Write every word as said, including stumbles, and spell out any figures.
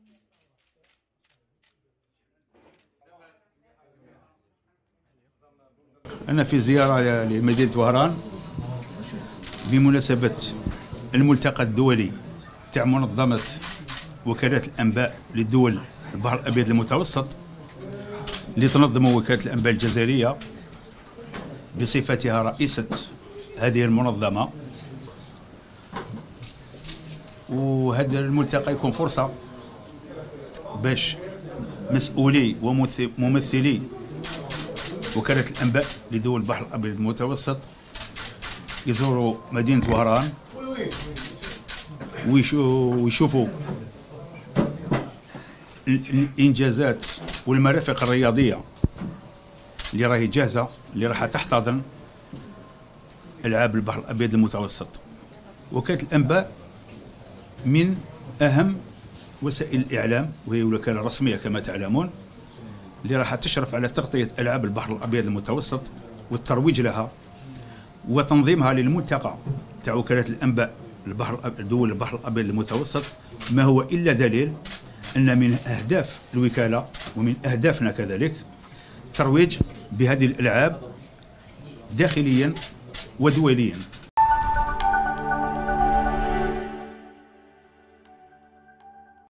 أنا في زيارة لمدينة وهران بمناسبة الملتقى الدولي تاع منظمة وكالات الأنباء للدول البحر الأبيض المتوسط اللي تنظم وكالة الأنباء الجزائرية بصفتها رئيسة هذه المنظمة. وهذا الملتقى يكون فرصة باش مسؤولي وممثلي وكالة الأنباء لدول البحر الأبيض المتوسط يزوروا مدينة وهران ويشوفوا الإنجازات والمرافق الرياضية اللي راهي جاهزة، اللي راح تحتضن ألعاب البحر الأبيض المتوسط. وكالة الأنباء من أهم وسائل الإعلام، وهي وكالة رسمية كما تعلمون، اللي راح تشرف على تغطية ألعاب البحر الأبيض المتوسط والترويج لها وتنظيمها للملتقى تاع وكالة الأنباء البحر دول البحر الأبيض المتوسط، ما هو إلا دليل أن من أهداف الوكالة ومن أهدافنا كذلك الترويج بهذه الألعاب داخليا ودوليا.